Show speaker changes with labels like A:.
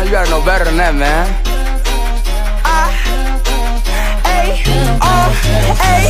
A: you gotta know better than that, man.
B: Ay, oh, ay.